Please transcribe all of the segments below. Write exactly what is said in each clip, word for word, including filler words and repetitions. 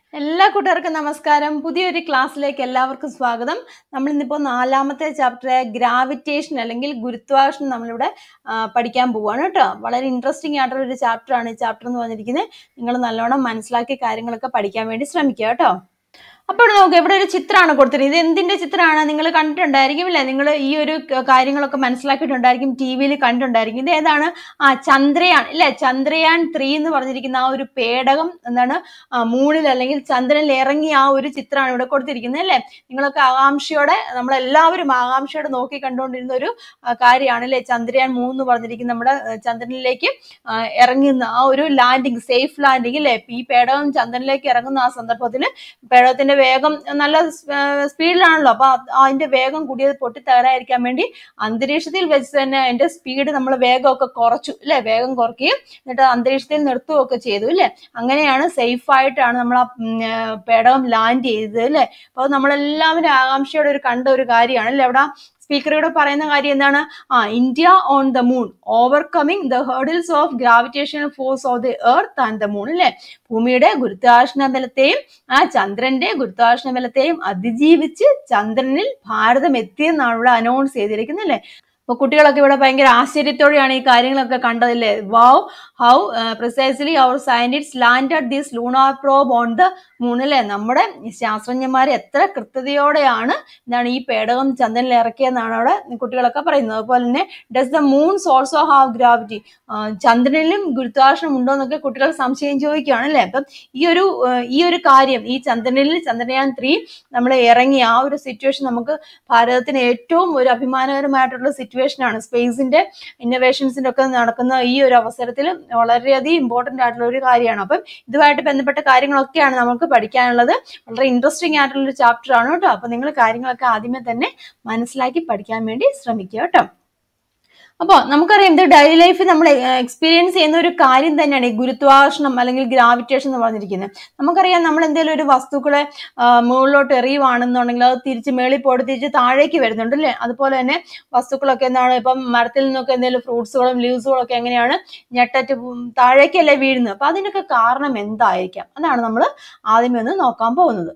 എല്ലാ കൂട്ടുകാർക്കും നമസ്കാരം. പുതിയൊരു ക്ലാസ്സിലേക്ക് എല്ലാവർക്കും സ്വാഗതം. നമ്മൾ ഇന്നിപ്പോൾ നാലാമത്തെ ചാപ്റ്റർ ഗ്രാവിറ്റേഷൻ അല്ലെങ്കിൽ ഗുരുത്വാകർഷണം നമ്മളിവിടെ പഠിക്കാൻ പോവുകയാണ് കേട്ടോ. വളരെ ഇൻട്രസ്റ്റിംഗ് ആയിട്ടുള്ള ഒരു ചാപ്റ്റർ ആണ് ഈ ചാപ്റ്റർ എന്ന് പറഞ്ഞിരിക്കുന്നത്. നിങ്ങൾ നല്ലോണം മനസ്സിലാക്കിയ കാര്യങ്ങളൊക്കെ പഠിക്കാൻ വേണ്ടി ശ്രമിക്കുക കേട്ടോ. അപ്പോൾ നോക്ക്, ഇവിടെ ഒരു ചിത്രമാണ് കൊടുത്തിരിക്കുന്നത്. ഇത് എന്തിന്റെ ചിത്രമാണ്? നിങ്ങൾ കണ്ടിട്ടുണ്ടായിരിക്കും അല്ലേ? നിങ്ങൾ ഈ ഒരു കാര്യങ്ങളൊക്കെ മനസ്സിലാക്കിയിട്ടുണ്ടായിരിക്കും, ടി വിയിൽ കണ്ടിട്ടുണ്ടായിരിക്കും. ഇത് ഏതാണ്? ആ ചന്ദ്രയാൻ അല്ലെ? ചന്ദ്രയാൻ ത്രീ എന്ന് പറഞ്ഞിരിക്കുന്ന ആ ഒരു പേടകം എന്താണ് മൂണിൽ അല്ലെങ്കിൽ ചന്ദ്രനിൽ ഇറങ്ങിയ ആ ഒരു ചിത്രമാണ് ഇവിടെ കൊടുത്തിരിക്കുന്നത് അല്ലേ? നിങ്ങളൊക്കെ ആകാംക്ഷയോടെ, നമ്മളെല്ലാവരും ആകാംക്ഷയോടെ നോക്കി കണ്ടുകൊണ്ടിരുന്ന ഒരു കാര്യമാണ് അല്ലെ? ചന്ദ്രയാൻ മൂന്ന് പറഞ്ഞിരിക്കുന്ന നമ്മുടെ ചന്ദ്രനിലേക്ക് ഇറങ്ങുന്ന ആ ഒരു ലാൻഡിങ്, സേഫ് ലാൻഡിങ് അല്ലെ? ഈ പേടകം ചന്ദ്രനിലേക്ക് ഇറങ്ങുന്ന ആ സന്ദർഭത്തിൽ പേടകത്തിന്റെ വേഗം നല്ല സ്പീഡിലാണല്ലോ. അപ്പൊ അതിന്റെ വേഗം കൂടിയത് പൊട്ടി തകരാതിരിക്കാൻ വേണ്ടി അന്തരീക്ഷത്തിൽ വെച്ച് തന്നെ അതിന്റെ സ്പീഡ് നമ്മൾ വേഗമൊക്കെ കുറച്ചു അല്ലെ? വേഗം കുറയ്ക്കുകയും എന്നിട്ട് അന്തരീക്ഷത്തിൽ നിർത്തുകയൊക്കെ ചെയ്തു അല്ലെ? അങ്ങനെയാണ് സേഫ് ആയിട്ടാണ് നമ്മൾ ആ പേടകം ലാൻഡ് ചെയ്തത് അല്ലെ? അപ്പൊ നമ്മളെല്ലാവരും ആകാംക്ഷയോടെ ഒരു കണ്ട ഒരു കാര്യമാണ് അല്ലെ? അവിടെ സ്പീക്കറുടെ പറയുന്ന കാര്യം എന്താണ്? ആ India on the moon overcoming the hurdles of gravitational force of the earth and the moon അല്ലെ? ഭൂമിയുടെ ഗുരുത്വാകർഷണ ബലത്തെയും ആ ചന്ദ്രന്റെ ഗുരുത്വാകർഷണ ബലത്തെയും അതിജീവിച്ച് ചന്ദ്രനിൽ ഭാരതം എത്തിയെന്നാണ് ഇവിടെ അനൗൺസ് ചെയ്തിരിക്കുന്നത് അല്ലെ? അപ്പൊ കുട്ടികളൊക്കെ ഇവിടെ ഭയങ്കര ആശ്ചര്യത്തോടെയാണ് ഈ കാര്യങ്ങളൊക്കെ കണ്ടതല്ലേ. Wow, how precisely our scientist landed this lunar probe on the moon അല്ലെ? നമ്മുടെ ശാസ്ത്രജ്ഞന്മാർ എത്ര കൃത്യതയോടെയാണ് എന്താണ് ഈ പേടകം ചന്ദ്രനിൽ ഇറക്കിയെന്നാണ് അവിടെ കുട്ടികളൊക്കെ പറയുന്നത്. അതുപോലെ തന്നെ does the moons also have gravity, ചന്ദ്രനിലും ഗുരുത്വാകർഷണം ഉണ്ടോ എന്നൊക്കെ കുട്ടികൾ സംശയം ചോദിക്കുകയാണ് അല്ലെ? അപ്പം ഈ ഒരു ഈ ഒരു കാര്യം, ഈ ചന്ദ്രനിൽ ചന്ദ്രയാൻ ത്രീ നമ്മൾ ഇറങ്ങി ആ ഒരു സിറ്റുവേഷൻ നമുക്ക് ഭാരതത്തിന് ഏറ്റവും ഒരു അഭിമാനകരമായിട്ടുള്ള സിറ്റുവേഷൻ ആണ്. സ്പേസിന്റെ ഇന്നോവേഷൻസിന്റെ ഒക്കെ നടക്കുന്ന ഈ ഒരു അവസരത്തിൽ വളരെയധികം ഇമ്പോർട്ടന്റ് ആയിട്ടുള്ള ഒരു കാര്യമാണ്. അപ്പം ഇതുമായിട്ട് ബന്ധപ്പെട്ട കാര്യങ്ങളൊക്കെയാണ് നമുക്ക് പഠിക്കാനുള്ളത്. വളരെ ഇൻട്രസ്റ്റിംഗ് ആയിട്ടുള്ള ഒരു ചാപ്റ്റർ ആണ് കേട്ടോ. അപ്പൊ നിങ്ങൾ കാര്യങ്ങളൊക്കെ ആദ്യമേ തന്നെ മനസ്സിലാക്കി പഠിക്കാൻ വേണ്ടി ശ്രമിക്കുക കേട്ടോ. അപ്പോൾ നമുക്കറിയാം, ഇത് ഡെയിലി ലൈഫിൽ നമ്മൾ എക്സ്പീരിയൻസ് ചെയ്യുന്ന ഒരു കാര്യം തന്നെയാണ് ഈ ഗുരുത്വാകർഷണം അല്ലെങ്കിൽ ഗ്രാവിറ്റേഷൻ എന്ന് പറഞ്ഞിരിക്കുന്നത്. നമുക്കറിയാം, നമ്മൾ എന്തെങ്കിലും ഒരു വസ്തുക്കളെ മുകളിലോട്ട് എറിയുവാണെന്നുണ്ടെങ്കിൽ അത് തിരിച്ച് മേളിൽ പോയിട്ട് തിരിച്ച് താഴേക്ക് വരുന്നുണ്ട് അല്ലേ? അതുപോലെ തന്നെ വസ്തുക്കളൊക്കെ എന്താണ്, ഇപ്പം മരത്തിൽ നിന്നൊക്കെ എന്തെങ്കിലും ഫ്രൂട്ട്സുകളും ലീവ്സുകളും ഒക്കെ എങ്ങനെയാണ് ഞെട്ടറ്റ് താഴേക്കല്ലേ വീഴുന്നത്? അപ്പൊ അതിനൊക്കെ കാരണം എന്തായിരിക്കാം? അതാണ് നമ്മൾ ആദ്യമേ ഒന്ന് നോക്കാൻ പോകുന്നത്.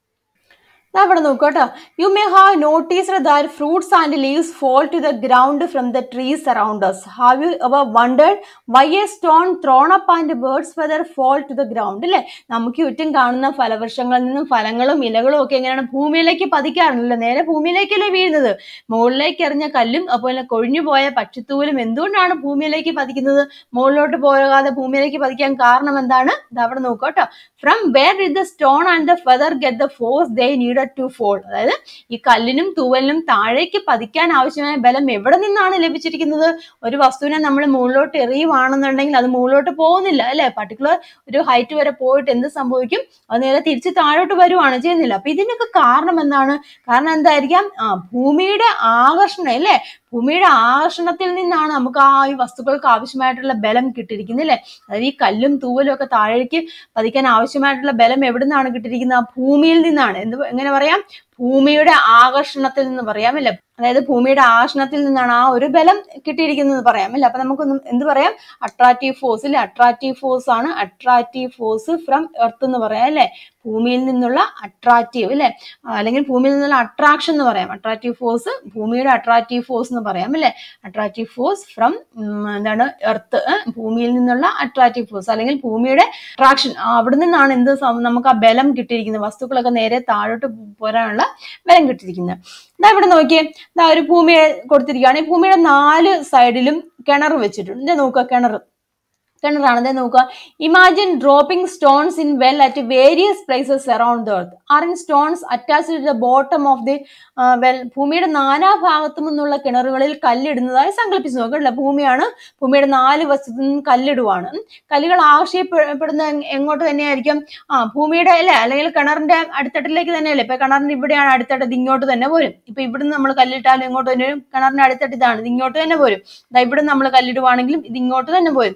അവിടെ നോക്കൂ കേട്ടോ. You may have noticed that fruits and leaves fall to the ground from the trees around us. Have you ever wondered why a stone thrown up and birds feather fall to the ground അല്ലെ? നമുക്ക് ചുറ്റും കാണുന്ന ഫലവൃക്ഷങ്ങളിൽ നിന്നും ഫലങ്ങളും ഇലകളും ഒക്കെ എങ്ങനെയാണ് ഭൂമിയിലേക്ക് പതിക്കാറുണ്ടല്ലോ? നേരെ ഭൂമിയിലേക്കല്ലേ വീഴുന്നത്. മുകളിലേക്ക് എറിഞ്ഞ കല്ലും അതുപോലെ കൊഴിഞ്ഞു പോയ പക്ഷിത്തൂലും എന്തുകൊണ്ടാണ് ഭൂമിയിലേക്ക് പതിക്കുന്നത്? മുകളിലോട്ട് പോകാതെ ഭൂമിയിലേക്ക് പതിക്കാൻ കാരണം എന്താണ്? ഇത് അവിടെ നോക്കൂ കേട്ടോ. From where did the stone and the feather get the force they needed to fall? അതായത് ഈ കല്ലിനും തൂവലിനും താഴേക്ക് പതിക്കാൻ ആവശ്യമായ ബലം എവിടെ നിന്നാണ് ലഭിച്ചിരിക്കുന്നത്? ഒരു വസ്തുവിനെ നമ്മൾ മുകളിലോട്ട് എറിയുവാണെന്നുണ്ടെങ്കിൽ അത് മുകളിലോട്ട് പോകുന്നില്ല അല്ലെ? പർട്ടിക്കുലർ ഒരു ഹൈറ്റ് വരെ പോയിട്ട് എന്ത് സംഭവിക്കും? അത് നേരെ തിരിച്ച് താഴോട്ട് വരുവാണ് ചെയ്യുന്നില്ല. അപ്പൊ ഇതിനൊക്കെ കാരണം എന്താണ്? കാരണം എന്തായിരിക്കാം? ആ ഭൂമിയുടെ ആകർഷണം അല്ലെ? ഭൂമിയുടെ ആകർഷണത്തിൽ നിന്നാണ് നമുക്ക് ആ ഈ വസ്തുക്കൾക്ക് ആവശ്യമായിട്ടുള്ള ബലം കിട്ടിയിരിക്കുന്നത് അല്ലെ? അതായത് ഈ കല്ലും തൂവലും ഒക്കെ താഴേക്ക് പതിക്കാൻ ആവശ്യമായിട്ടുള്ള ബലം എവിടെ നിന്നാണ് കിട്ടിയിരിക്കുന്നത്? ആ ഭൂമിയിൽ നിന്നാണ്. എന്ത് എങ്ങനെ പറയാം? ഭൂമിയുടെ ആകർഷണത്തിൽ നിന്ന് പറയാം അല്ലെ? അതായത് ഭൂമിയുടെ ആകർഷണത്തിൽ നിന്നാണ് ആ ഒരു ബലം കിട്ടിയിരിക്കുന്നത് പറയാം അല്ലെ? അപ്പൊ നമുക്കൊന്നും എന്ത് പറയാം? അട്രാക്റ്റീവ് ഫോഴ്സ് അല്ലെ? അട്രാക്റ്റീവ് ഫോഴ്സ് ആണ് അട്രാക്റ്റീവ് ഫോഴ്സ് ഫ്രം എർത്ത് എന്ന് പറയാം അല്ലെ? ഭൂമിയിൽ നിന്നുള്ള അട്രാക്റ്റീവ് അല്ലെ? അല്ലെങ്കിൽ ഭൂമിയിൽ നിന്നുള്ള അട്രാക്ഷൻ എന്ന് പറയാം. അട്രാക്റ്റീവ് ഫോഴ്സ്, ഭൂമിയുടെ അട്രാക്റ്റീവ് ഫോഴ്സ് എന്ന് പറയാം അല്ലെ? അട്രാക്റ്റീവ് ഫോഴ്സ് ഫ്രം എന്താണ്? എർത്ത്, ഭൂമിയിൽ നിന്നുള്ള അട്രാക്റ്റീവ് ഫോഴ്സ് അല്ലെങ്കിൽ ഭൂമിയുടെ അട്രാക്ഷൻ, അവിടെ നിന്നാണ് എന്ത് നമുക്ക് ആ ബലം കിട്ടിയിരിക്കുന്നത്. വസ്തുക്കളൊക്കെ നേരെ താഴോട്ട് പോരാനുള്ള ബലം കിട്ടിയിരിക്കുന്നത്. ഇതാ ഇവിടെ നോക്കിയേ, ഇതാ ഒരു ഭൂമിയെ കൊടുത്തിരിക്കുകയാണ്. ഈ ഭൂമിയുടെ നാല് സൈഡിലും കിണർ വെച്ചിട്ടുണ്ട്. ഇത് നോക്കുക, കിണർ കിണറാണ്. നോക്കുക. Imagine dropping stones in well at various places around the earth. Are in stones attached to the bottom of the well? ഭൂമിയുടെ നാനാ ഭാഗത്തു നിന്നുള്ള കിണറുകളിൽ കല്ലിടുന്നതായി സങ്കല്പിച്ചു നോക്കല്ല. ഭൂമിയാണ്, ഭൂമിയുടെ നാല് വശത്തു നിന്നും കല്ലിടുവാണ്. കല്ലുകൾ ആകർഷിക്കപ്പെടുന്ന എങ്ങോട്ട് തന്നെയായിരിക്കും? ആ ഭൂമിയുടെ അല്ലെ? അല്ലെങ്കിൽ കിണറിന്റെ അടിത്തട്ടിലേക്ക് തന്നെയല്ലേ? ഇപ്പൊ കിണറിന്റെ ഇവിടെയാണ് അടിത്തട്ട്, ഇത് ഇങ്ങോട്ട് തന്നെ പോരും. ഇപ്പൊ ഇവിടുന്ന് നമ്മൾ കല്ലിട്ടാലും ഇങ്ങോട്ട് തന്നെ വരും. കിണറിന്റെ അടിത്തട്ട് ഇതാണ്, ഇത് ഇങ്ങോട്ട് തന്നെ പോരും. ഇവിടുന്ന് നമ്മൾ കല്ലിടുവാണെങ്കിലും ഇത് ഇങ്ങോട്ട് തന്നെ പോരും. ഇവിടെ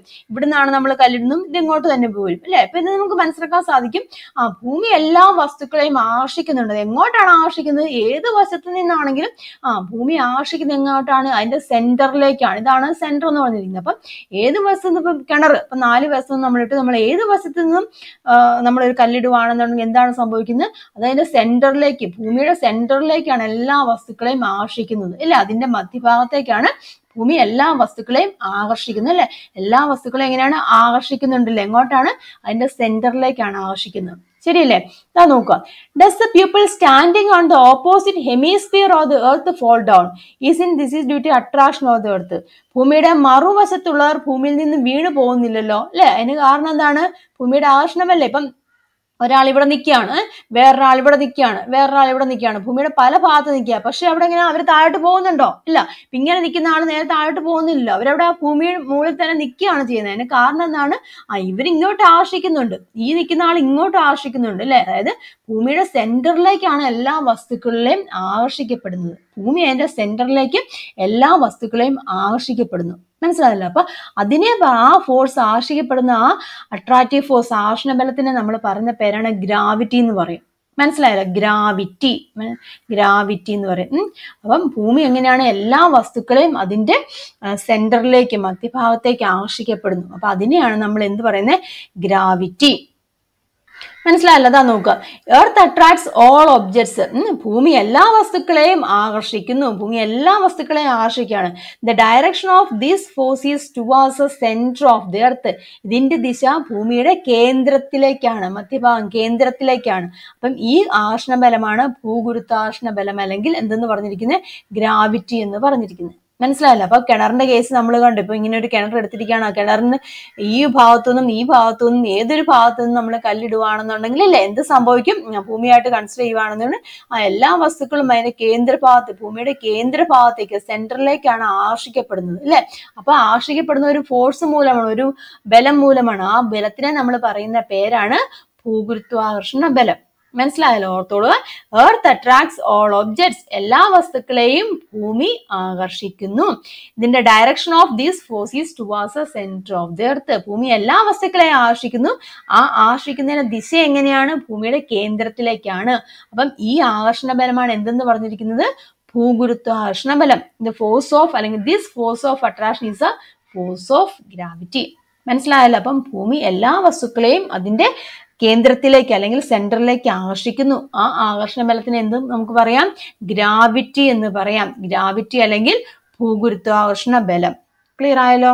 നിന്നാണ് നമ്മൾ കല്ലിടുന്നതും ഇത് ഇങ്ങോട്ട് തന്നെ പോരും അല്ലെ. അപ്പൊ ഇത് നമുക്ക് മനസ്സിലാക്കാൻ സാധിക്കും, ആ ഭൂമി എല്ലാ വസ്തുക്കളെയും ആകർഷിക്കുന്നുണ്ട്. എങ്ങോട്ടാണ് ആകർഷിക്കുന്നത്? ഏത് വശത്ത് നിന്നാണെങ്കിലും ആ ഭൂമി ആകർഷിക്കുന്നത് എങ്ങോട്ടാണ്? അതിന്റെ സെന്ററിലേക്കാണ്. ഇതാണ് സെന്റർ എന്ന് പറഞ്ഞിരിക്കുന്നത്. അപ്പം ഏത് വശത്ത് നിന്ന്, ഇപ്പം കിണർ ഇപ്പൊ നാല് വശത്ത് നിന്ന് നമ്മളിട്ട് നമ്മൾ ഏത് വശത്ത് നിന്നും നമ്മളൊരു കല്ലിടുവാണെന്നുണ്ടെങ്കിൽ എന്താണ് സംഭവിക്കുന്നത്? അതതിന്റെ സെന്ററിലേക്ക്, ഭൂമിയുടെ സെന്ററിലേക്കാണ് എല്ലാ വസ്തുക്കളെയും ആകർഷിക്കുന്നത് അല്ലെ. അതിന്റെ മധ്യഭാഗത്തേക്കാണ് ഭൂമി എല്ലാ വസ്തുക്കളെയും ആകർഷിക്കുന്നത് അല്ലെ. എല്ലാ വസ്തുക്കളെയും എങ്ങനെയാണ് ആകർഷിക്കുന്നുണ്ടല്ലോ? എങ്ങോട്ടാണ്? അതിന്റെ സെന്ററിലേക്കാണ് ആകർഷിക്കുന്നത്. ശരിയല്ലേ? ഇതാ നോക്കുക. Does the people standing on the opposite hemisphere of the earth fall down? Is in this is due to attraction of the earth. ഭൂമിയുടെ മറുവശത്തുള്ളവർ ഭൂമിയിൽ നിന്ന് വീണു പോകുന്നില്ലല്ലോ അല്ലെ. അതിന് കാരണം എന്താണ്? ഭൂമിയുടെ ആകർഷണമല്ലേ. ഇപ്പം ഒരാൾ ഇവിടെ നിൽക്കുകയാണ്, വേറൊരാൾ ഇവിടെ നിൽക്കുകയാണ്, വേറൊരാൾ ഇവിടെ നിൽക്കുകയാണ്, ഭൂമിയുടെ പല ഭാഗത്ത് നിൽക്കുക. പക്ഷെ അവിടെ എങ്ങനെ അവർ താഴോട്ട് പോകുന്നുണ്ടോ? ഇല്ല. ഇങ്ങനെ നിൽക്കുന്ന ആൾ നേരെ താഴോട്ട് പോകുന്നില്ലല്ലോ. അവരവിടെ ആ ഭൂമിയുടെ മുകളിൽ തന്നെ നിൽക്കുകയാണ് ചെയ്യുന്നത്. അതിന് കാരണം എന്താണ്? ആ ഇവരിങ്ങോട്ട് ആകർഷിക്കുന്നുണ്ട്, ഈ നിൽക്കുന്ന ആൾ ഇങ്ങോട്ട് ആകർഷിക്കുന്നുണ്ട് അല്ലെ. അതായത് ഭൂമിയുടെ സെന്ററിലേക്കാണ് എല്ലാ വസ്തുക്കളിലെയും ആകർഷിക്കപ്പെടുന്നത്. ഭൂമി അതിന്റെ സെന്ററിലേക്ക് എല്ലാ വസ്തുക്കളെയും ആകർഷിക്കപ്പെടുന്നു. മനസ്സിലായല്ലോ? അപ്പൊ അതിനെ ആ ഫോഴ്സ്, ആകർഷിക്കപ്പെടുന്ന ആ അട്രാക്റ്റീവ് ഫോഴ്സ്, ആകർഷണ ബലത്തിനെ നമ്മൾ പറയുന്ന പേരാണ് ഗ്രാവിറ്റി എന്ന് പറയും. മനസ്സിലായല്ലോ? ഗ്രാവിറ്റി, ഗ്രാവിറ്റി എന്ന് പറയും. അപ്പം ഭൂമി എങ്ങനെയാണ് എല്ലാ വസ്തുക്കളെയും അതിന്റെ സെന്ററിലേക്ക്, മധ്യഭാഗത്തേക്ക് ആകർഷിക്കപ്പെടുന്നു. അപ്പൊ അതിനെയാണ് നമ്മൾ എന്ത് പറയുന്നത്? ഗ്രാവിറ്റി. മനസ്സിലായല്ലോ? അതാ നോക്കുക. Earth attracts all objects. ഭൂമി എല്ലാ വസ്തുക്കളെയും ആകർഷിക്കുന്നു. ഭൂമി എല്ലാ വസ്തുക്കളെയും ആകർഷിക്കുകയാണ്. The direction of this force is towards the centre of the earth. ഇതിന്റെ ദിശ ഭൂമിയുടെ കേന്ദ്രത്തിലേക്കാണ്, മധ്യഭാഗം കേന്ദ്രത്തിലേക്കാണ്. അപ്പം ഈ ആകർഷണ ബലമാണ് ഭൂഗുരുത്വാകർഷണ ബലം, അല്ലെങ്കിൽ എന്തെന്ന് പറഞ്ഞിരിക്കുന്നത്? ഗ്രാവിറ്റി എന്ന് പറഞ്ഞിരിക്കുന്നത്. മനസ്സിലായല്ലോ? അപ്പൊ കിണറിന്റെ കേസ് നമ്മൾ കണ്ടു. ഇപ്പൊ ഇങ്ങനെ ഒരു കിണർ എടുത്തിരിക്കുകയാണ്. ആ കിണറിന് ഈ ഭാഗത്തുനിന്നും ഈ ഭാഗത്തുനിന്നും ഏതൊരു ഭാഗത്തു നിന്നും നമ്മൾ കല്ലിടുവാണെന്നുണ്ടെങ്കിൽ അല്ലേ എന്ത് സംഭവിക്കും? ഭൂമിയായിട്ട് കൺസിഡർ ചെയ്യുവാണെന്നുണ്ടെങ്കിൽ ആ എല്ലാ വസ്തുക്കളും അതിന്റെ കേന്ദ്രഭാഗത്ത്, ഭൂമിയുടെ കേന്ദ്രഭാഗത്തേക്ക്, സെന്ററിലേക്കാണ് ആകർഷിക്കപ്പെടുന്നത് അല്ലെ. അപ്പൊ ആകർഷിക്കപ്പെടുന്ന ഒരു ഫോഴ്സ് മൂലമാണ്, ഒരു ബലം മൂലമാണ്. ആ ബലത്തിനെ നമ്മൾ പറയുന്ന പേരാണ് ഭൂഗുരുത്വാകർഷണ ബലം. മനസ്സിലായല്ലോ? ഓർത്തോളുക. Earth attracts all objects. എല്ലാ വസ്തുക്കളെയും ഭൂമി ആകർഷിക്കുന്നു. ഇതിന്റെ direction of these force is towards the centre of the earth. ഭൂമി എല്ലാ വസ്തുക്കളെയും ആകർഷിക്കുന്നു. ആ ആകർഷിക്കുന്നതിന്റെ ദിശ എങ്ങനെയാണ്? ഭൂമിയുടെ കേന്ദ്രത്തിലേക്കാണ്. അപ്പം ഈ ആകർഷണ ബലമാണ് എന്തെന്ന് പറഞ്ഞിരിക്കുന്നത്? ഭൂഗുരുത്വാകർഷണ ബലം. ദ ഫോഴ്സ് ഓഫ്, അല്ലെങ്കിൽ this force of attraction is a force of gravity. മനസ്സിലായല്ലോ? അപ്പം ഭൂമി എല്ലാ വസ്തുക്കളെയും അതിന്റെ കേന്ദ്രത്തിലേക്ക്, അല്ലെങ്കിൽ സെന്ററിലേക്ക് ആകർഷിക്കുന്നു. ആ ആകർഷണ ബലത്തിന് എന്തും നമുക്ക് പറയാം? ഗ്രാവിറ്റി എന്ന് പറയാം. ഗ്രാവിറ്റി അല്ലെങ്കിൽ ഭൂഗുരുത്വാകർഷണ ബലം. ക്ലിയർ ആയല്ലോ?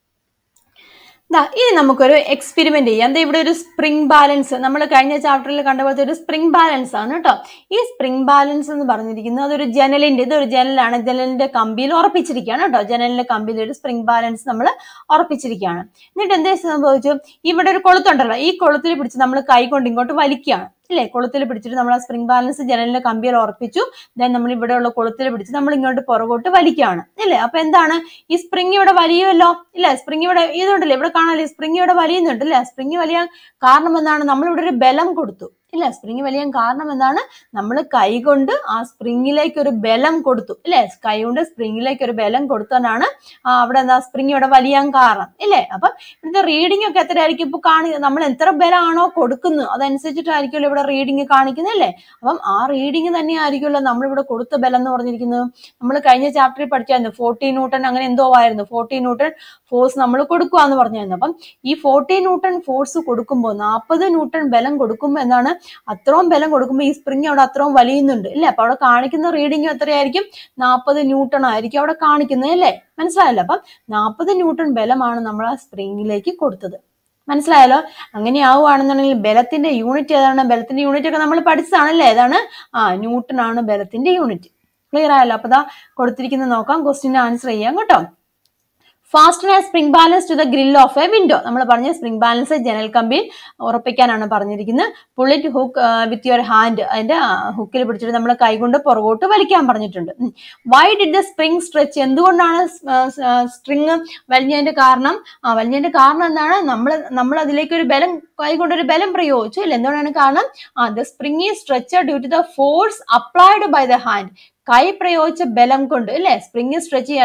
ഇനി നമുക്കൊരു എക്സ്പെരിമെന്റ് ചെയ്യാം. എന്താ ഇവിടെ ഒരു സ്പ്രിംഗ് ബാലൻസ്, നമ്മൾ കഴിഞ്ഞ ചാപ്റ്ററിൽ കണ്ടപോലത്തെ ഒരു സ്പ്രിംഗ് ബാലൻസ് ആണ് കേട്ടോ. ഈ സ്പ്രിംഗ് ബാലൻസ് എന്ന് പറഞ്ഞിരിക്കുന്നത് അതൊരു ജനലിന്റെ, ഇതൊരു ജനലാണ്, ജനലിന്റെ കമ്പിയിൽ ഉറപ്പിച്ചിരിക്കുകയാണ് കേട്ടോ. ജനലിന്റെ കമ്പിയിൽ ഒരു സ്പ്രിംഗ് ബാലൻസ് നമ്മൾ ഉറപ്പിച്ചിരിക്കുകയാണ്. എന്നിട്ട് എന്താ സംഭവിച്ചു? ഇവിടെ ഒരു കൊളുത്തുണ്ടല്ലോ, ഈ കൊളുത്തിൽ പിടിച്ച് നമ്മൾ കൈ കൊണ്ട് ഇങ്ങോട്ട് വലിക്കുകയാണ് ഇല്ലേ. കൊളുത്തിൽ പിടിച്ചിട്ട് നമ്മൾ ആ സ്പ്രിംഗ് ബാലൻസ് ജനലിന്റെ കമ്പിയിൽ ഉറപ്പിച്ചു. ദെൻ നമ്മൾ ഇവിടെയുള്ള കൊളുത്തിൽ പിടിച്ച് നമ്മൾ ഇങ്ങോട്ട് പുറകോട്ട് വലിക്കുകയാണ് ഇല്ലേ. അപ്പൊ എന്താണ്? ഈ സ്പ്രിംഗ് ഇവിടെ വലിയുമല്ലോ ഇല്ലേ. സ്പ്രിംഗ് ഇവിടെ ഇതുണ്ടല്ലേ, ഇവിടെ കാണാല്ലേ, സ്പ്രിംഗ് ഇവിടെ വലിയുന്നുണ്ട് അല്ലേ. സ്പ്രിംഗ് വലിയാൻ കാരണം എന്താണ്? നമ്മളിവിടെ ഒരു ബലം കൊടുത്തു ഇല്ല. സ്പ്രിംഗ് വലിയാൻ കാരണം എന്താണ്? നമ്മൾ കൈ കൊണ്ട് ആ സ്പ്രിംഗിലേക്ക് ഒരു ബലം കൊടുത്തു ഇല്ലേ. കൈ കൊണ്ട് സ്പ്രിംഗിലേക്ക് ഒരു ബലം കൊടുത്തതാണ് അവിടെ എന്താ സ്പ്രിംഗ് ഇവിടെ വലിയാൻ കാരണം ഇല്ലേ. അപ്പം ഇവിടുത്തെ റീഡിംഗ് ഒക്കെ എത്രയായിരിക്കും? ഇപ്പൊ കാണിക്കുന്നത് നമ്മൾ എത്ര ബലമാണോ കൊടുക്കുന്നത് അതനുസരിച്ചിട്ടായിരിക്കുമല്ലോ ഇവിടെ റീഡിങ് കാണിക്കുന്നത് അല്ലേ. അപ്പം ആ റീഡിങ് തന്നെ ആയിരിക്കുമല്ലോ നമ്മളിവിടെ കൊടുത്ത ബലം എന്ന് പറഞ്ഞിരിക്കുന്നത്. നമ്മൾ കഴിഞ്ഞ ചാപ്റ്ററിൽ പഠിച്ചായിരുന്നു ഫോർട്ടി ന്യൂട്ടൺ അങ്ങനെ എന്തോ ആയിരുന്നു. ഫോർട്ടി ന്യൂട്ടൺ ഫോഴ്സ് നമ്മൾ കൊടുക്കുക എന്ന് പറഞ്ഞായിരുന്നു. അപ്പം ഈ ഫോർട്ടി ന്യൂട്ടൺ ഫോഴ്സ് കൊടുക്കുമ്പോൾ, നാൽപ്പത് ന്യൂട്ടൺ ബലം കൊടുക്കുമ്പോൾ എന്താണ്? അത്രയും ബലം കൊടുക്കുമ്പോൾ ഈ സ്പ്രിംഗ് അവിടെ അത്രയും വലിയുന്നുണ്ട് ഇല്ലേ. അപ്പൊ അവിടെ കാണിക്കുന്ന റീഡിങ് എത്രയായിരിക്കും? നാൽപ്പത് ന്യൂട്ടൺ ആയിരിക്കും അവിടെ കാണിക്കുന്നത് അല്ലേ. മനസ്സിലായല്ലോ? അപ്പം നാൽപ്പത് ന്യൂട്ടൺ ബലമാണ് നമ്മൾ ആ സ്പ്രിംഗിലേക്ക് കൊടുത്തത്. മനസ്സിലായല്ലോ? അങ്ങനെ ആവുകയാണെന്നുണ്ടെങ്കിൽ ബലത്തിന്റെ യൂണിറ്റ് ഏതാണ്? ബലത്തിന്റെ യൂണിറ്റ് ഒക്കെ നമ്മൾ പഠിച്ചതാണല്ലേ. ഏതാണ്? ആ ന്യൂട്ടൺ ആണ് ബലത്തിന്റെ യൂണിറ്റ്. ക്ലിയർ ആയല്ലോ? അപ്പൊ ദാ കൊടുത്തിരിക്കുന്നത് നോക്കാം, ക്വസ്റ്റ്യൻ ആൻസർ ചെയ്യാം കേട്ടോ. Fasten a spring balance to the grill of a window. നമ്മൾ പറഞ്ഞ സ്പ്രിംഗ് ബാലൻസ് ജനൽ കമ്പിയിൽ ഉറപ്പിക്കാനാണ് പറഞ്ഞിരിക്കുന്നത്. Pull it hook with your hand. അതിന്റെ ഹുക്കിൽ പിടിച്ചിട്ട് നമ്മൾ കൈകൊണ്ട് പുറകോട്ട് വലിക്കാൻ പറഞ്ഞിട്ടുണ്ട്. Why did the spring stretch? എന്തുകൊണ്ടാണ് സ്ട്രിങ് വലിഞ്ഞതിന്റെ കാരണം? ആ വലിഞ്ഞതിന്റെ കാരണം എന്താണ്? നമ്മൾ നമ്മൾ അതിലേക്ക് ഒരു ബലം, കൈകൊണ്ടൊരു ബലം പ്രയോഗിച്ചു അല്ലെ. എന്തുകൊണ്ടാണ് കാരണം? ആ the spring is stretched due to the force applied by the hand. കൈ പ്രയോഗിച്ച ബലം കൊണ്ട് അല്ലെ. സ്പ്രിംഗ് സ്ട്രെച്ച് ചെയ്യാൻ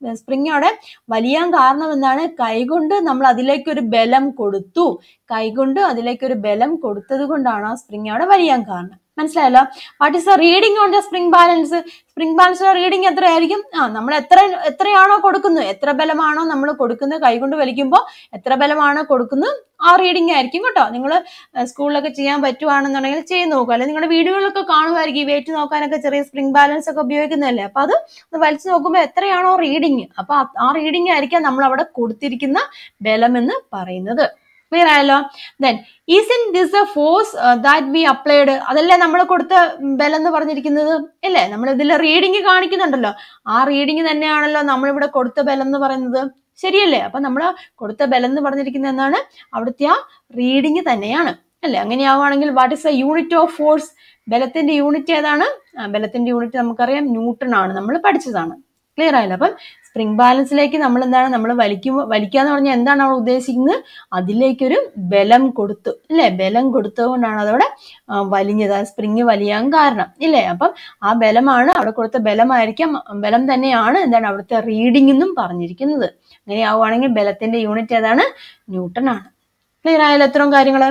സ്പ്രിങ് അവിടെ വലിയാൻ കാരണം എന്താണ്? കൈകൊണ്ട് നമ്മൾ അതിലേക്കൊരു ബലം കൊടുത്തു. കൈകൊണ്ട് അതിലേക്കൊരു ബലം കൊടുത്തത് കൊണ്ടാണ് ആ സ്പ്രിങ് അവിടെ വലിയാൻ കാരണം. മനസ്സിലായല്ലോ? What is the reading on the spring balance? Spring ബാലൻസിന്റെ റീഡിങ് എത്രയായിരിക്കും? ആ നമ്മൾ എത്ര എത്രയാണോ കൊടുക്കുന്നത്, എത്ര ബലമാണോ നമ്മൾ കൊടുക്കുന്നത്, കൈകൊണ്ട് വലിക്കുമ്പോൾ എത്ര ബലമാണോ കൊടുക്കുന്നത് ആ റീഡിങ് ആയിരിക്കും കേട്ടോ. നിങ്ങൾ സ്കൂളിലൊക്കെ ചെയ്യാൻ പറ്റുവാണെന്നുണ്ടെങ്കിൽ ചെയ്ത് നോക്കുക. അല്ലെങ്കിൽ നിങ്ങളുടെ വീടുകളിലൊക്കെ കാണുമായിരിക്കും വെയിറ്റ് നോക്കാനൊക്കെ ചെറിയ സ്പ്രിംഗ് ബാലൻസ് ഒക്കെ ഉപയോഗിക്കുന്നതല്ലേ. അപ്പൊ അത് വലിച്ചു നോക്കുമ്പോൾ എത്രയാണോ റീഡിങ്, അപ്പൊ ആ റീഡിങ് ആയിരിക്കാം നമ്മൾ അവിടെ കൊടുത്തിരിക്കുന്ന ബലം എന്ന് പറയുന്നത്. ക്ലിയർ ആയല്ലോ? Then isn't this the force uh, that we applied? അതല്ലേ നമ്മൾ കൊടുത്ത ബലം എന്ന് പറഞ്ഞിരിക്കുന്നത് അല്ലേ? നമ്മൾ ഇതിൽ റീഡിങ് കാണിക്കുന്നുണ്ടല്ലോ, ആ റീഡിങ് തന്നെയാണല്ലോ നമ്മളിവിടെ കൊടുത്ത ബലം എന്ന് പറയുന്നത്. ശരിയല്ലേ? അപ്പൊ നമ്മൾ കൊടുത്ത ബലം എന്ന് പറഞ്ഞിരിക്കുന്നത് എന്താണ്? അവിടുത്തെ ആ റീഡിങ് തന്നെയാണ് അല്ലെ? അങ്ങനെയാവുകയാണെങ്കിൽ what is the unit of force? ബലത്തിന്റെ യൂണിറ്റ് ഏതാണ്? ബലത്തിന്റെ യൂണിറ്റ് നമുക്കറിയാം, ന്യൂട്ടൺ ആണ്, നമ്മൾ പഠിച്ചതാണ്. ക്ലിയർ ആയല്ലോ? അപ്പം സ്പ്രിംഗ് ബാലൻസിലേക്ക് നമ്മൾ എന്താണ് നമ്മൾ വലിക്കുമ്പോൾ വലിക്കുക എന്ന് പറഞ്ഞാൽ എന്താണ് നമ്മൾ ഉദ്ദേശിക്കുന്നത്? അതിലേക്കൊരു ബലം കൊടുത്തു അല്ലെ? ബലം കൊടുത്തതുകൊണ്ടാണ് അതവിടെ വലിഞ്ഞത്, ആ സ്പ്രിങ് വലിയാൻ കാരണം ഇല്ലേ? അപ്പം ആ ബലമാണ് അവിടെ കൊടുത്ത ബലമായിരിക്കാം, ബലം തന്നെയാണ് എന്താണ് അവിടുത്തെ റീഡിംഗ് എന്നും പറഞ്ഞിരിക്കുന്നത്. അങ്ങനെ ആവുകയാണെങ്കിൽ ബലത്തിന്റെ യൂണിറ്റ് ഏതാണ്? ന്യൂട്ടൺ ആണ്. ക്ലിയർ ആയല്ലോ ഇത്രയും കാര്യങ്ങള്?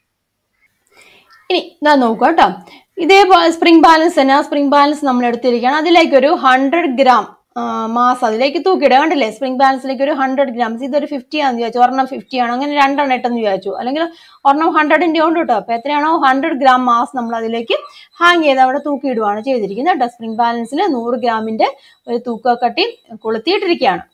ഇനി ഇതാ നോക്കുക കേട്ടോ, ഇതേപോലെ സ്പ്രിംഗ് ബാലൻസ് തന്നെ, ആ സ്പ്രിംഗ് ബാലൻസ് നമ്മൾ എടുത്തിരിക്കുകയാണ്. അതിലേക്കൊരു ഹൺഡ്രഡ് ഗ്രാം മാസ് അതിലേക്ക് തൂക്കിയിടുക. കണ്ടില്ലേ? സ്പ്രിംഗ് ബാലൻസിലേക്ക് ഒരു ഹൺഡ്രഡ് ഗ്രാംസ്, ഇതൊരു ഫിഫ്റ്റി ആണെന്ന് വിചാരിച്ചു, ഒരെണ്ണം ഫിഫ്റ്റി ആണ്, അങ്ങനെ രണ്ടെണ്ണം ഇട്ടെന്ന് വിചാരിച്ചു, അല്ലെങ്കിൽ ഒരെണ്ണം ഹൺഡ്രഡിന്റെ കൊണ്ട് കേട്ടോ. അപ്പൊ എത്രയാണോ ഹൺഡ്രഡ് ഗ്രാം മാസ് നമ്മൾ അതിലേക്ക് ഹാങ് ചെയ്ത് അവിടെ തൂക്കിയിടുവാണ് ചെയ്തിരിക്കുന്നത് കേട്ടോ. സ്പ്രിംഗ് ബാലൻസിൽ നൂറ് ഗ്രാമിന്റെ ഒരു തൂക്കക്കട്ടി കൊളുത്തിയിട്ടിരിക്കുകയാണ്.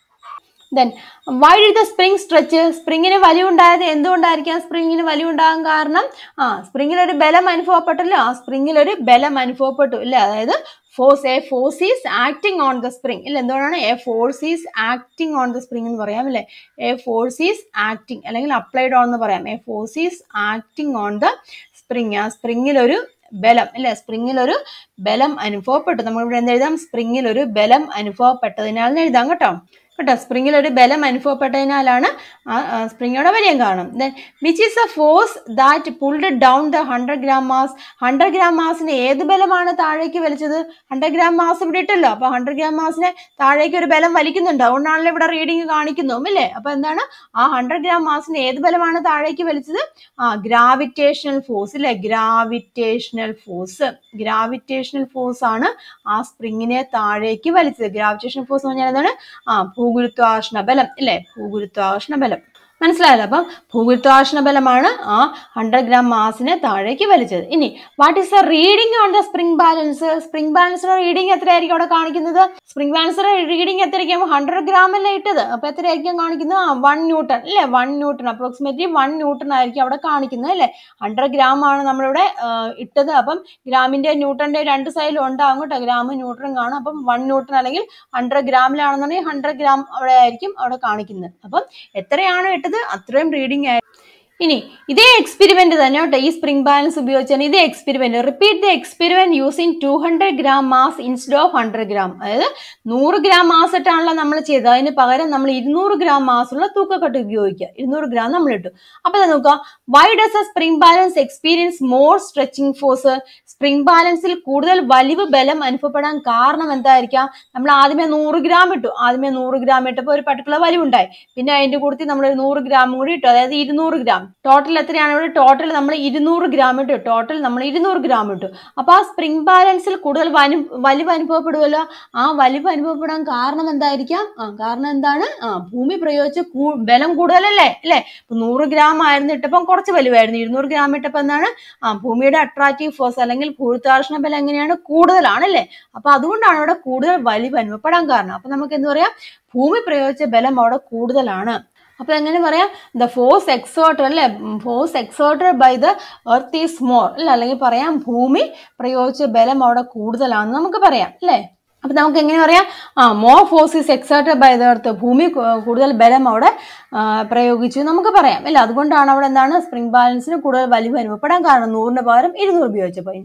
Then why did the spring stretch? സ്പ്രിങ്ങിന് വലിവുണ്ടായത് എന്തുകൊണ്ടായിരിക്കാം? സ്പ്രിങ്ങിന് വലിവുണ്ടാകാൻ കാരണം ആ സ്പ്രിങ്ങിൽ ഒരു ബലം അനുഭവപ്പെട്ടല്ലോ, ആ സ്പ്രിങ്ങിൽ ഒരു ബലം അനുഭവപ്പെട്ടു ഇല്ലേ? അതായത് force, a force is acting on the spring ഇല്ല? എന്തുകൊണ്ടാണ് a force is acting on the spring എന്ന് പറയാം അല്ലേ? എ ഫോഴ്സ് ഈസ് ആക്ടിങ് അല്ലെങ്കിൽ അപ്ലൈഡ് ഓൺ എന്ന് പറയാം. A force is acting on the spring, ആ സ്പ്രിങ്ങിൽ ഒരു ബലം അല്ലെ? സ്പ്രിങ്ങിൽ ഒരു ബലം അനുഭവപ്പെട്ടു. നമ്മളിവിടെ എന്ത് എഴുതാം? സ്പ്രിങ്ങിൽ ഒരു ബലം അനുഭവപ്പെട്ടതിനാൽ എഴുതാം കേട്ടോ. കേട്ടോ, സ്പ്രിങ്ങിൽ ഒരു ബലം അനുഭവപ്പെട്ടതിനാലാണ് സ്പ്രിങ്ങോടെ വലിയ കാണും. Then which is a force that pulled down the hundred gram mass? Hundred gram മാസിന് ഏത് ബലമാണ് താഴേക്ക് വലിച്ചത്? ഹൺഡ്രഡ് ഗ്രാം മാസ് ഇവിടെ ഇട്ടല്ലോ, അപ്പൊ ഹൺഡ്രഡ് ഗ്രാം മാസിനെ താഴേക്ക് ഒരു ബലം വലിക്കുന്നുണ്ട്, അതുകൊണ്ടാണല്ലോ ഇവിടെ റീഡിങ് കാണിക്കുന്നതും അല്ലേ? അപ്പൊ എന്താണ് ആ ഹൺഡ്രഡ് ഗ്രാം മാസിന് ഏത് ബലമാണ് താഴേക്ക് വലിച്ചത്? ആ ഗ്രാവിറ്റേഷണൽ ഫോഴ്സ് ഇല്ലേ? ഗ്രാവിറ്റേഷണൽ ഫോഴ്സ്, ഗ്രാവിറ്റേഷണൽ ഫോഴ്സ് ആണ് ആ സ്പ്രിങ്ങിനെ താഴേക്ക് വലിച്ചത്. ഗ്രാവിറ്റേഷണൽ ഫോഴ്സ് എന്ന് പറഞ്ഞാൽ എന്താണ്? ആ ഭൂഗുരുത്വാകർഷണ ബലം ഇല്ലേ? ഭൂഗുരുത്വാകർഷണ ബലം. മനസ്സിലായല്ലോ? അപ്പം ഭൂഗുരുത്വാകർഷണ ബലമാണ് ആ ഹൺഡ്രഡ് ഗ്രാം മാസിനെ താഴേക്ക് വലിച്ചത്. ഇനി what is the reading on the spring balance? Spring ബാലൻസിന്റെ റീഡിംഗ് എത്രയായിരിക്കും അവിടെ കാണിക്കുന്നത്? സ്പ്രിംഗ് ബാലൻസിന്റെ റീഡിംഗ് എത്രയായിരിക്കും? ഹൺഡ്രഡ് ഗ്രാം അല്ലേ ഇട്ടത്, അപ്പൊ എത്രയായിരിക്കും കാണിക്കുന്നത്? ആ വൺ ന്യൂട്ടൺ അല്ലെ? One newton, approximately one newton ആയിരിക്കും അവിടെ കാണിക്കുന്നത് അല്ലെ? ഹൺഡ്രഡ് ഗ്രാം ആണ് നമ്മളിവിടെ ഇട്ടത്. അപ്പം ഗ്രാമിന്റെ ന്യൂട്ടന്റെ രണ്ട് സൈഡിലും ഉണ്ടാകും കേട്ടോ, ഗ്രാമും ന്യൂട്ടണും കാണും. അപ്പം വൺ ന്യൂട്ടൺ അല്ലെങ്കിൽ ഹൺഡ്രഡ് ഗ്രാമിലാണെന്നുണ്ടെങ്കിൽ ഹൺഡ്രഡ് ഗ്രാം അവിടെ ആയിരിക്കും അവിടെ കാണിക്കുന്നത്. അപ്പം എത്രയാണോ ഇട്ടത് അത്രയും റീഡിംഗ് ആയി. ഇനി ഇതേ എക്സ്പെരിമെന്റ് തന്നെ കേട്ടോ, ഈ സ്പ്രിംഗ് ബാലൻസ് ഉപയോഗിച്ചാണ് ഇതേ experiment. Repeat the experiment using two hundred gram mass instead of hundred gram. അതായത് നൂറ് ഗ്രാം മാസ് ഇട്ടാണല്ലോ നമ്മൾ ചെയ്തത്, അതിന് പകരം നമ്മൾ ഇരുന്നൂറ് ഗ്രാം മാസുള്ള തൂക്കക്കട്ട് ഉപയോഗിക്കുക. ഇരുന്നൂറ് ഗ്രാം നമ്മൾ ഇട്ടു. അപ്പൊ നോക്കുക, why does a spring balance experience more stretching force? Spring ബാലൻസിൽ കൂടുതൽ വലിവ് ബലം അനുഭവപ്പെടാൻ കാരണം എന്തായിരിക്കാം? നമ്മൾ ആദ്യമേ നൂറ് ഗ്രാം ഇട്ടു, ആദ്യമേ നൂറ് ഗ്രാം ഇട്ടപ്പോൾ ഒരു പർട്ടിക്കുലർ വലിവുണ്ടായി, പിന്നെ അതിന്റെ കൂട്ടത്തിൽ നമ്മൾ ഒരു നൂറ് ഗ്രാം കൂടി ഇട്ടു, അതായത് ഇരുന്നൂറ് ഗ്രാം. ടോട്ടൽ എത്രയാണ് ഇവിടെ? ടോട്ടൽ നമ്മൾ ഇരുന്നൂറ് ഗ്രാം ഇട്ടു, ടോട്ടൽ നമ്മൾ ഇരുന്നൂറ് ഗ്രാം ഇട്ടു. അപ്പൊ ആ സ്പ്രിംഗ് ബാലൻസിൽ കൂടുതൽ വനു വലിവ് അനുഭവപ്പെടുമല്ലോ. ആ വലിവ് അനുഭവപ്പെടാൻ കാരണം എന്തായിരിക്കാം? ആ കാരണം എന്താണ്? ആ ഭൂമി പ്രയോഗിച്ച ബലം കൂടുതലല്ലേ അല്ലെ? ഇപ്പൊ നൂറ് ഗ്രാം ആയിരുന്നു ഇട്ടപ്പം കുറച്ച് വലിവായിരുന്നു, ഇരുന്നൂറ് ഗ്രാം ഇട്ടപ്പോ എന്താണ്? ആ ഭൂമിയുടെ അട്രാക്റ്റീവ് ഫോഴ്സ് അല്ലെങ്കിൽ ഭൂഗുരുത്വാകർഷണ ബലം എങ്ങനെയാണ്? കൂടുതലാണല്ലേ? അപ്പൊ അതുകൊണ്ടാണ് അവിടെ കൂടുതൽ വലിവ് അനുഭവപ്പെടാൻ കാരണം. അപ്പൊ നമുക്ക് എന്ത് പറയാം? ഭൂമി പ്രയോഗിച്ച ബലം അവിടെ കൂടുതലാണ്. അപ്പൊ എങ്ങനെ പറയാം? ദ ഫോഴ്സ് എക്സേർട്ടഡ് അല്ലെ? Force exerted by the earth is more അല്ലെ? അല്ലെങ്കിൽ പറയാം ഭൂമി പ്രയോഗിച്ച ബലം അവിടെ കൂടുതലാണെന്ന് നമുക്ക് പറയാം അല്ലെ? അപ്പൊ നമുക്ക് എങ്ങനെ പറയാം? ആ more force is exerted by the earth, ഭൂമി കൂടുതൽ ബലം അവിടെ പ്രയോഗിച്ചു നമുക്ക് പറയാം അല്ലെ? അതുകൊണ്ടാണ് അവിടെ എന്താണ് സ്പ്രിംഗ് ബാലൻസിന് കൂടുതൽ വലിവ് അനുഭവപ്പെടാൻ കാരണം, നൂറിന് പകരം ഇരുന്നൂറ് ഉപയോഗിച്ചപ്പോൾ.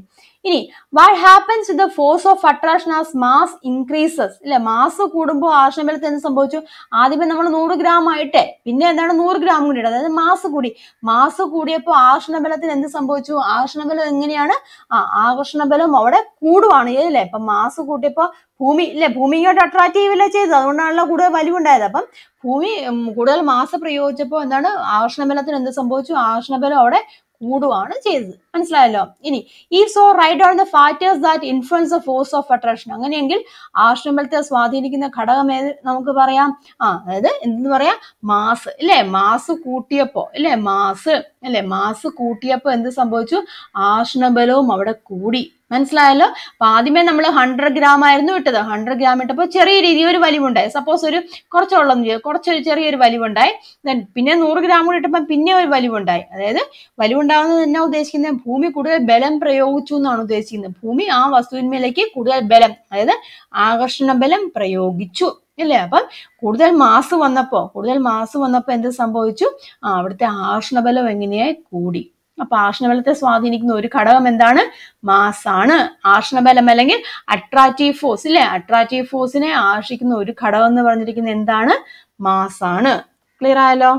ഇനി what happens to the force of attraction as mass increases, ഇല്ലെ? മാസ് കൂടുമ്പോൾ ആകർഷണബലത്തിൽ എന്ത് സംഭവിച്ചു? ആദ്യമേ നമ്മൾ നൂറ് ഗ്രാം ആയിട്ടെ, പിന്നെ എന്താണ് നൂറ് ഗ്രാം കൂടി, അതായത് മാസ് കൂടി. മാസ് കൂടിയപ്പോൾ ആകർഷണബലത്തിന് എന്ത് സംഭവിച്ചു? ആകർഷണബലം എങ്ങനെയാണ്? ആ ആകർഷണബലം അവിടെ കൂടുവാണ് ചെയ്തല്ലേ. അപ്പൊ മാസ് കൂട്ടിയപ്പോ ഭൂമി, ഇല്ലെ? ഭൂമിയോട്ട് അട്രാക്റ്റീവ് അല്ലേ ചെയ്തത്, അതുകൊണ്ടാണല്ലോ കൂടുതൽ വലിവുണ്ടായത്. അപ്പം ഭൂമി കൂടുതൽ മാസ് പ്രയോഗിച്ചപ്പോൾ എന്താണ്? ആകർഷണബലത്തിന് എന്ത് സംഭവിച്ചു? ആകർഷണബലം അവിടെ കൂടുവാണ് ചെയ്തത്. മനസ്സിലായല്ലോ? ഇനി ഈ so write down the factors that influence the force of attraction. അങ്ങനെയെങ്കിൽ ആകർഷണബലത്തെ സ്വാധീനിക്കുന്ന ഘടകം ഏത് നമുക്ക് പറയാം? ആ അതായത് എന്തെന്ന് പറയാം? മാസ്, ഇല്ലേ? മാസ് കൂട്ടിയപ്പോ, ഇല്ലേ? മാസ്, അല്ലെ? മാസ് കൂട്ടിയപ്പോ എന്ത് സംഭവിച്ചു? ആകർഷണബലവും അവിടെ കൂടി. മനസ്സിലായല്ലോ? അപ്പൊ ആദ്യമേ നമ്മൾ ഹൺഡ്രഡ് ഗ്രാം ആയിരുന്നു ഇട്ടത്. ഹൺഡ്രഡ് ഗ്രാം ഇട്ടപ്പോൾ ചെറിയ രീതിയിൽ ഒരു വലിവുണ്ടായി. സപ്പോസ് ഒരു കുറച്ചോളം കുറച്ചൊരു ചെറിയൊരു വലിവുണ്ടായി. പിന്നെ നൂറ് ഗ്രാം കൂടി ഇട്ടപ്പോൾ പിന്നെ ഒരു വലിവുണ്ടായി. അതായത് വലിവുണ്ടാകുന്നത് എന്നാ ഉദ്ദേശിക്കുന്നത്? ഭൂമി കൂടുതൽ ബലം പ്രയോഗിച്ചു എന്നാണ് ഉദ്ദേശിക്കുന്നത്. ഭൂമി ആ വസ്തുവിന്മേലേക്ക് കൂടുതൽ ബലം, അതായത് ആകർഷണ ബലം പ്രയോഗിച്ചു, ഇല്ലേ? അപ്പം കൂടുതൽ മാസ് വന്നപ്പോ കൂടുതൽ മാസ് വന്നപ്പോ എന്ത് സംഭവിച്ചു? ആ അവിടുത്തെ ആകർഷണ ബലം എങ്ങനെയായി? കൂടി. അപ്പൊ ആകർഷണബലത്തെ സ്വാധീനിക്കുന്ന ഒരു ഘടകം എന്താണ്? മാസ് ആണ്. ആകർഷണബലം അല്ലെങ്കിൽ അട്രാക്റ്റീവ് ഫോഴ്സ്, ഇല്ലേ? അട്രാക്റ്റീവ് ഫോഴ്സിനെ ആകർഷിക്കുന്ന ഒരു ഘടകം എന്ന് പറഞ്ഞിരിക്കുന്നത് എന്താണ്? മാസ് ആണ്. ക്ലിയർ ആയല്ലോ?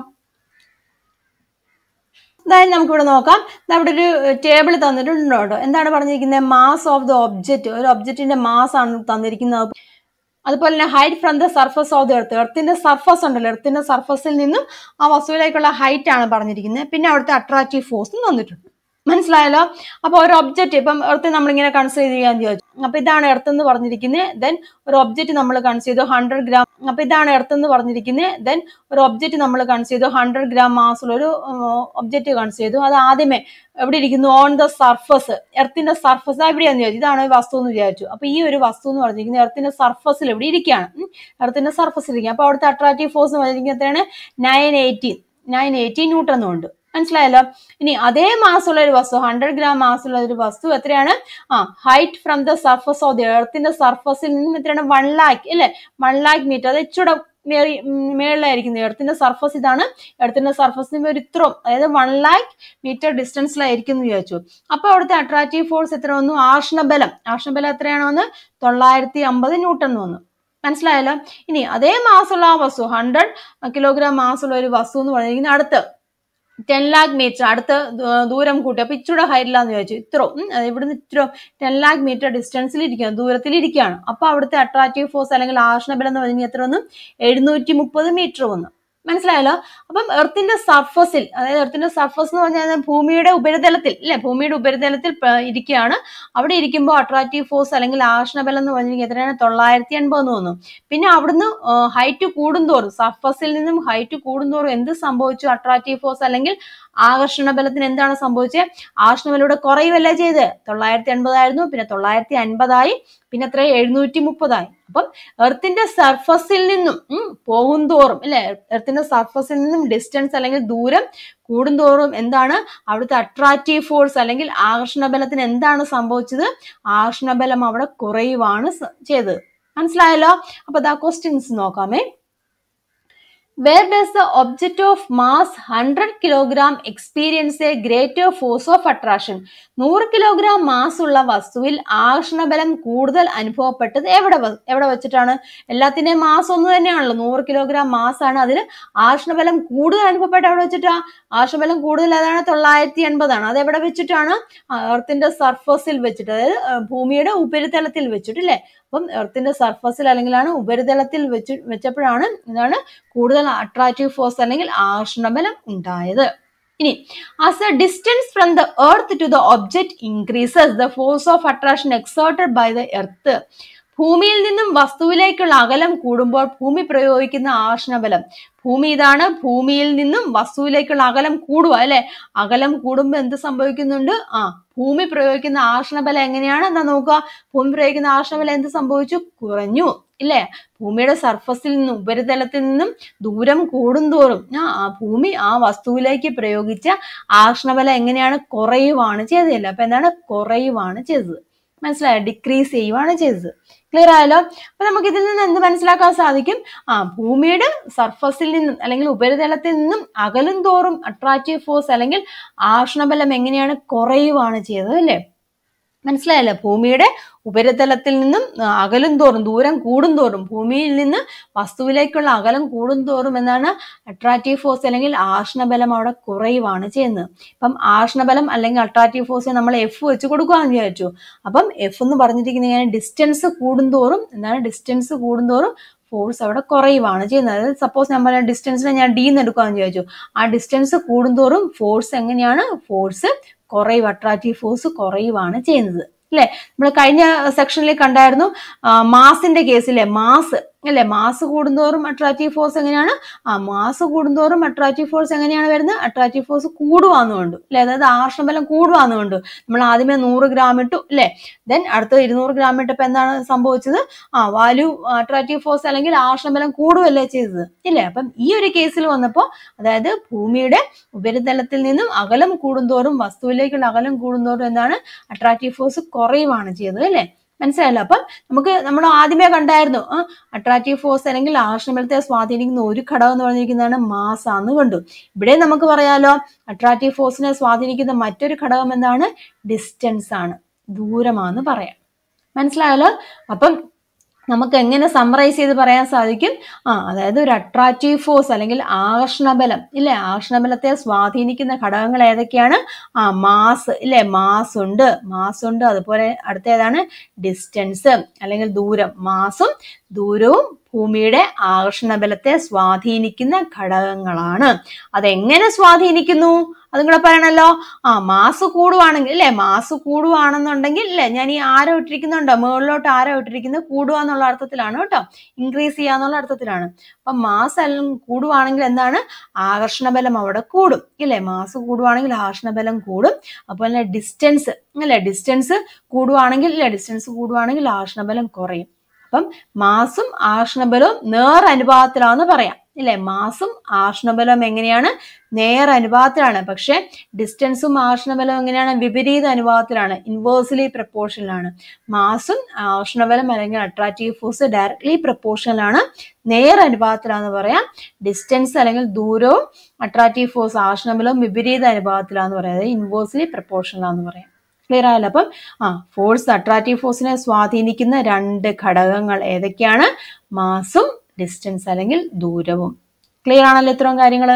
അതായത് നമുക്കിവിടെ നോക്കാം. അവിടെ ഒരു ടേബിൾ തന്നിട്ടുണ്ട്. എന്താണ് പറഞ്ഞിരിക്കുന്നത്? Mass of the object. ഒരു ഒബ്ജക്റ്റിന്റെ മാസ് ആണ് തന്നിരിക്കുന്നത്. അതുപോലെ തന്നെ height from the surface of the earth. എർത്തിന്റെ സർഫസ് ഉണ്ടല്ലോ, എർത്തിന്റെ സർഫസിൽ നിന്നും ആ വസ്തുവിലേക്കുള്ള ഹൈറ്റ് ആണ് പറഞ്ഞിരിക്കുന്നത്. പിന്നെ അവിടുത്തെ അട്രാക്റ്റീവ് ഫോഴ്സും തന്നിട്ടുണ്ട്. മനസ്സിലായല്ലോ? അപ്പൊ ഒരു ഒബ്ജക്റ്റ് ഇപ്പം എർത്ത് നമ്മളിങ്ങനെ കൺസിഡർ ചെയ്യാന്ന് ചോദിച്ചു. അപ്പൊ ഇതാണ് എർത്ത് എന്ന് പറഞ്ഞിരിക്കുന്നത്. ദെൻ ഒരു ഒബ്ജക്റ്റ് നമ്മൾ കൺസിഡർ ചെയ്തു ഹൺഡ്രഡ് ഗ്രാം. അപ്പൊ ഇതാണ് എർത്ത് എന്ന് പറഞ്ഞിരിക്കുന്നത്. ദെൻ ഒരു ഒബ്ജക്റ്റ് നമ്മൾ കൺസിഡർ ചെയ്തു ഹൺഡ്രഡ് ഗ്രാം മാസ് ഉള്ള ഒരു ഒബ്ജക്റ്റ് കൺസിഡർ ചെയ്തു. അത് ആദ്യമേ എവിടെ ഇരിക്കുന്നു? On the surface. എർത്തിന്റെ സർഫസ് എവിടെയാന്ന് ചോദിച്ചു. ഇതാണ് വസ്തു എന്ന് വിചാരിച്ചു. അപ്പൊ ഈ ഒരു വസ്തു എന്ന് പറഞ്ഞിരിക്കുന്നത് എർത്തിന്റെ സർഫസിൽ എവിടെ ഇരിക്കുകയാണ്? എർത്തിന്റെ സർഫസിൽ ഇരിക്കുക. അപ്പൊ അവിടുത്തെ അട്രാക്റ്റീവ് ഫോഴ്സ് എന്ന് പറഞ്ഞിരിക്കുന്നത് എത്രയാണ്? Nine eighteen nine eighteen newton എന്നുണ്ട്. മനസ്സിലായല്ലോ? ഇനി അതേ മാസുള്ള ഒരു വസ്തു, ഹൺഡ്രഡ് ഗ്രാം മാസുള്ള ഒരു വസ്തു എത്രയാണ്? ആ height from the surface of the എർത്തിന്റെ സർഫസിൽ നിന്നും എത്രയാണ്? വൺ ലാക്ക്, അല്ലെ? One lakh metre. അത് ഇച്ചിടെ മേറി മേളിലായിരിക്കുന്നത്. എർത്തിന്റെ സർഫസ് ഇതാണ്. എർത്തിന്റെ സർഫസിന് ഒരു ഇത്രയും, അതായത് വൺ ലാക്ക് മീറ്റർ ഡിസ്റ്റൻസിലായിരിക്കും എന്ന് വിചാരിച്ചു. അപ്പൊ അവിടുത്തെ അട്രാക്റ്റീവ് ഫോഴ്സ് എത്ര വന്നു? ആകർഷണബലം ആകർഷണബലം എത്രയാണ് വന്ന്? തൊള്ളായിരത്തി അമ്പത് ന്യൂട്ടൺ വന്നു. മനസ്സിലായല്ലോ? ഇനി അതേ മാസുള്ള ആ വസ്തു, ഹൺഡ്രഡ് കിലോഗ്രാം മാസുള്ള ഒരു വസ്തു എന്ന് പറഞ്ഞിരിക്കുന്നത് അടുത്ത് ടെൻ ലാക്ക് മീറ്റർ അടുത്ത് ദൂരം കൂട്ടി. അപ്പൊ ഇച്ചിരി ഹൈറ്റിലാന്ന് ചോദിച്ചു. ഇത്രയും ഇവിടുന്ന് ഇത്ര ടെൻ ലാക്ക് മീറ്റർ ഡിസ്റ്റൻസിൽ ഇരിക്കുകയാണ്, ദൂരത്തിൽ ഇരിക്കുകയാണ്. അപ്പൊ അവിടുത്തെ അട്രാക്റ്റീവ് ഫോഴ്സ് അല്ലെങ്കിൽ ആകർഷണബലം എന്ന് പറഞ്ഞാൽ എത്ര വന്നു? എഴുന്നൂറ്റി മുപ്പത് മീറ്റർ വന്നു. മനസ്സിലായല്ലോ? അപ്പം എർത്തിന്റെ സർഫസിൽ, അതായത് എർത്തിന്റെ സർഫസ് എന്ന് പറഞ്ഞാൽ ഭൂമിയുടെ ഉപരിതലത്തിൽ, ഇല്ലെ? ഭൂമിയുടെ ഉപരിതലത്തിൽ ഇരിക്കുകയാണ്. അവിടെ ഇരിക്കുമ്പോൾ അട്രാക്റ്റീവ് ഫോഴ്സ് അല്ലെങ്കിൽ ആകർഷണബലം എന്ന് പറഞ്ഞിരിക്കുന്നത് എത്രയാണ്? തൊള്ളായിരത്തി എൺപത് എന്ന് തോന്നുന്നു. പിന്നെ അവിടുന്ന് ഹൈറ്റ് കൂടുന്തോറും, സർഫസിൽ നിന്നും ഹൈറ്റ് കൂടുന്തോറും എന്ത് സംഭവിച്ചു? അട്രാക്റ്റീവ് ഫോഴ്സ് അല്ലെങ്കിൽ ആകർഷണ ബലത്തിന് എന്താണ് സംഭവിച്ചത്? ആകർഷണബലൂടെ കുറയുവല്ലേ ചെയ്ത്? തൊള്ളായിരത്തി എൺപതായിരുന്നു, പിന്നെ തൊള്ളായിരത്തി അൻപതായി, പിന്നെ എത്ര? എഴുന്നൂറ്റി മുപ്പതായി. അപ്പം എർത്തിന്റെ സർഫസിൽ നിന്നും ഉം പോകുന്തോറും, അല്ലെ? എർത്തിന്റെ സർഫസിൽ നിന്നും ഡിസ്റ്റൻസ് അല്ലെങ്കിൽ ദൂരം കൂടുന്തോറും എന്താണ്? അവിടുത്തെ അട്രാക്റ്റീവ് ഫോഴ്സ് അല്ലെങ്കിൽ ആകർഷണ ബലത്തിന് എന്താണ് സംഭവിച്ചത്? ആകർഷണ ബലം അവിടെ കുറയുവാണ് ചെയ്തത്. മനസ്സിലായല്ലോ? അപ്പൊ ദാ ക്വസ്റ്റ്യൻസ് നോക്കാമേ. Where does the object of mass one hundred kilogram experience a greater force of attraction? നൂറ് കിലോഗ്രാം മാസ് ഉള്ള വസ്തുവിൽ ആകർഷണബലം കൂടുതൽ അനുഭവപ്പെട്ടത് എവിടെ എവിടെ വെച്ചിട്ടാണ്? എല്ലാത്തിന്റെയും മാസ് ഒന്ന് തന്നെയാണല്ലോ, നൂറ് കിലോഗ്രാം മാസ് ആണ്. അതിൽ ആകർഷണബലം കൂടുതൽ അനുഭവപ്പെട്ട എവിടെ വെച്ചിട്ടാ? ആകർഷണബലം കൂടുതൽ അതാണ് തൊള്ളായിരത്തി എൺപതാണ്. അത് എവിടെ വെച്ചിട്ടാണ്? എർത്തിന്റെ സർഫസിൽ വെച്ചിട്ട്, അതായത് ഭൂമിയുടെ ഉപരിതലത്തിൽ വെച്ചിട്ട്, അല്ലെ? അപ്പം എർത്തിന്റെ സർഫസിൽ അല്ലെങ്കിലാണ് ഉപരിതലത്തിൽ വെച്ച് വെച്ചപ്പോഴാണ് എന്താണ് കൂടുതൽ അട്രാക്റ്റീവ് ഫോഴ്സ് അല്ലെങ്കിൽ ആകർഷണബലം ഉണ്ടായത്. ഇനി as a distance from the earth to the object increases the force of attraction exerted by the earth. ഭൂമിയിൽ നിന്നും വസ്തുവിലേക്കുള്ള അകലം കൂടുമ്പോൾ ഭൂമി പ്രയോഗിക്കുന്ന ആകർഷണബലം, ഭൂമി ഇതാണ്, ഭൂമിയിൽ നിന്നും വസ്തുവിലേക്കുള്ള അകലം കൂടുക, അല്ലെ? അകലം കൂടുമ്പോൾ എന്ത് സംഭവിക്കുന്നുണ്ട്? ആ ഭൂമി പ്രയോഗിക്കുന്ന ആകർഷണബലം എങ്ങനെയാണ് എന്താ നോക്കുക. ഭൂമി പ്രയോഗിക്കുന്ന ആകർഷണബലം എന്ത് സംഭവിച്ചു? കുറഞ്ഞു, ഇല്ലേ? ഭൂമിയുടെ സർഫസിൽ നിന്നും ഉപരിതലത്തിൽ നിന്നും ദൂരം കൂടുന്തോറും ആ ഭൂമി ആ വസ്തുവിലേക്ക് പ്രയോഗിച്ച ആകർഷണബലം എങ്ങനെയാണ്? കുറയുവാണ് ചെയ്തതല്ല. അപ്പൊ എന്താണ്? കുറയുവാണ് ചെയ്തത്. മനസ്സിലായോ? ഡിക്രീസ് ചെയ്യുവാണ് ചെയ്തത്. ക്ലിയർ ആയല്ലോ? അപ്പൊ നമുക്ക് ഇതിൽ നിന്ന് എന്ത് മനസ്സിലാക്കാൻ സാധിക്കും? ആ ഭൂമിയുടെ സർഫസിൽ നിന്നും അല്ലെങ്കിൽ ഉപരിതലത്തിൽ നിന്നും അകലും തോറും അട്രാക്റ്റീവ് ഫോഴ്സ് അല്ലെങ്കിൽ ആകർഷണബലം എങ്ങനെയാണ്? കുറയുവാണ് ചെയ്തത്, അല്ലേ? മനസ്സിലായല്ലോ? ഭൂമിയുടെ ഉപരിതലത്തിൽ നിന്നും അകലും തോറും, ദൂരം കൂടും തോറും, ഭൂമിയിൽ നിന്ന് വസ്തുവിലേക്കുള്ള അകലം കൂടും തോറും എന്താണ് അട്രാക്റ്റീവ് ഫോഴ്സ് അല്ലെങ്കിൽ ആകർഷണബലം അവിടെ കുറയുവാണ് ചെയ്യുന്നത്. അപ്പം ആകർഷണബലം അല്ലെങ്കിൽ അട്രാക്റ്റീവ് ഫോഴ്സ് നമ്മൾ എഫ് വെച്ച് കൊടുക്കുകയെന്ന് വിചാരിച്ചു. അപ്പം എഫ് എന്ന് പറഞ്ഞിരിക്കുന്നത് ഇങ്ങനെ ഡിസ്റ്റൻസ് കൂടുന്തോറും എന്താണ് ഡിസ്റ്റൻസ് കൂടുന്തോറും ഫോഴ്സ് അവിടെ കുറയുവാണ് ചെയ്യുന്നത്. അതായത് സപ്പോസ് ഞാൻ പറഞ്ഞ ഡിസ്റ്റൻസിനെ ഞാൻ ഡി എന്ന് എടുക്കുകയെന്ന് വിചാരിച്ചു. ആ ഡിസ്റ്റൻസ് കൂടുന്തോറും ഫോഴ്സ് എങ്ങനെയാണ് ഫോഴ്സ് കുറയും, അട്രാക്റ്റീവ് ഫോഴ്സ് കുറയുവാണ് ചെയ്യുന്നത് അല്ലെ? നമ്മൾ കഴിഞ്ഞ സെക്ഷനിൽ കണ്ടായിരുന്നു മാസിന്റെ കേസിലെ മാസ് അല്ലെ, മാസ് കൂടുന്തോറും അട്രാക്റ്റീവ് ഫോഴ്സ് എങ്ങനെയാണ് ആ മാസ് കൂടുന്തോറും അട്രാക്റ്റീവ് ഫോഴ്സ് എങ്ങനെയാണ് വരുന്നത് അട്രാക്റ്റീവ് ഫോഴ്സ് കൂടുവാന്നുകൊണ്ട് അല്ലെ, അതായത് ആകർഷണബലം കൂടുവാന്നുകൊണ്ട്. നമ്മൾ ആദ്യമേ നൂറ് ഗ്രാം ഇട്ടു അല്ലെ, ദെൻ അടുത്ത ഇരുന്നൂറ് ഗ്രാം ഇട്ടപ്പോൾ എന്താണ് സംഭവിച്ചത് ആ വാല്യൂ അട്രാക്റ്റീവ് ഫോഴ്സ് അല്ലെങ്കിൽ ആകർഷണബലം കൂടുവല്ലേ ചെയ്തത് ഇല്ലേ? അപ്പം ഈ ഒരു കേസിൽ വന്നപ്പോൾ അതായത് ഭൂമിയുടെ ഉപരിതലത്തിൽ നിന്നും അകലം കൂടുന്തോറും വസ്തുവിലേക്കുള്ള അകലം കൂടുന്തോറും എന്താണ് അട്രാക്റ്റീവ് ഫോഴ്സ് കുറയുവാണ് ചെയ്തത് അല്ലെ? മനസ്സിലായല്ലോ? അപ്പം നമുക്ക് നമ്മൾ ആദ്യമേ കണ്ടായിരുന്നു ആ അട്രാക്റ്റീവ് ഫോഴ്സ് അല്ലെങ്കിൽ ആകർഷണബലത്തെ സ്വാധീനിക്കുന്ന ഒരു ഘടകം എന്ന് പറഞ്ഞിരിക്കുന്നതാണ് മാസ് ആണെന്ന് കണ്ടു. ഇവിടെ നമുക്ക് പറയാലോ അട്രാക്റ്റീവ് ഫോഴ്സിനെ സ്വാധീനിക്കുന്ന മറ്റൊരു ഘടകം എന്താണ് ഡിസ്റ്റൻസ് ആണ്, ദൂരമാണെന്ന് പറയാം. മനസ്സിലായല്ലോ? അപ്പം നമുക്ക് എങ്ങനെ സമ്മറൈസ് ചെയ്ത് പറയാൻ സാധിക്കും ആ അതായത് ഒരു അട്രാക്റ്റീവ് ഫോഴ്സ് അല്ലെങ്കിൽ ആകർഷണബലം ഇല്ലേ, ആകർഷണബലത്തെ സ്വാധീനിക്കുന്ന ഘടകങ്ങൾ ഏതൊക്കെയാണ് ആ മാസ് ഇല്ലേ, മാസ് ഉണ്ട് മാസ് ഉണ്ട് അതുപോലെ അടുത്ത ഏതാണ് ഡിസ്റ്റൻസ് അല്ലെങ്കിൽ ദൂരം. മാസും ദൂരവും ഭൂമിയുടെ ആകർഷണബലത്തെ സ്വാധീനിക്കുന്ന ഘടകങ്ങളാണ്. അതെങ്ങനെ സ്വാധീനിക്കുന്നു അതും കൂടെ പറയണല്ലോ. ആ മാസ് കൂടുവാണെങ്കിൽ അല്ലെ, മാസ് കൂടുവാണെന്നുണ്ടെങ്കിൽ അല്ലെ, ഞാൻ ഈ ആരോ ഇട്ടിരിക്കുന്നുണ്ടോ മുകളിലോട്ട് ആരോ ഇട്ടിരിക്കുന്നത് കൂടുക എന്നുള്ള അർത്ഥത്തിലാണ് കേട്ടോ, ഇൻക്രീസ് ചെയ്യാന്നുള്ള അർത്ഥത്തിലാണ്. അപ്പൊ മാസ് എല്ലാം കൂടുവാണെങ്കിൽ എന്താണ് ആകർഷണബലം അവിടെ കൂടും ഇല്ലേ, മാസ് കൂടുവാണെങ്കിൽ ആകർഷണബലം കൂടും. അതുപോലെ ഡിസ്റ്റൻസ് അല്ലെ, ഡിസ്റ്റൻസ് കൂടുവാണെങ്കിൽ അല്ലെ, ഡിസ്റ്റൻസ് കൂടുവാണെങ്കിൽ ആകർഷണബലം കുറയും. അപ്പം മാസും ആകർഷണബലവും നേർ അനുപാതത്തിലാണെന്ന് പറയാം ഇല്ലേ, മാസും ആകർഷണബലവും എങ്ങനെയാണ് നേർ അനുപാതത്തിലാണ്. പക്ഷെ ഡിസ്റ്റൻസും ആകർഷണബലവും എങ്ങനെയാണ് വിപരീത അനുപാതത്തിലാണ്, ഇൻവേഴ്സ്ലി പ്രപ്പോർഷനിലാണ്. മാസും ആകർഷണബലം അല്ലെങ്കിൽ അട്രാക്റ്റീവ് ഫോഴ്സ് ഡയറക്ട്ലി പ്രപ്പോർഷനിലാണ്, നേർ അനുപാതത്തിലാന്ന് പറയാം. ഡിസ്റ്റൻസ് അല്ലെങ്കിൽ ദൂരവും അട്രാക്റ്റീവ് ഫോഴ്സ് ആകർഷണബലവും വിപരീത അനുപാതത്തിലാന്ന് പറയാം, അതായത് ഇൻവേഴ്സ്ലി പ്രപ്പോർഷനിലാന്ന് പറയാം. ക്ലിയർ ആയല്ലോ? അപ്പം ആ ഫോഴ്സ് അട്രാക്റ്റീവ് ഫോഴ്സിനെ സ്വാധീനിക്കുന്ന രണ്ട് ഘടകങ്ങൾ ഏതൊക്കെയാണ് മാസും ഡിസ്റ്റൻസ് അല്ലെങ്കിൽ ദൂരവും. ക്ലിയർ ആണല്ലോ ഇത്രയും കാര്യങ്ങള്?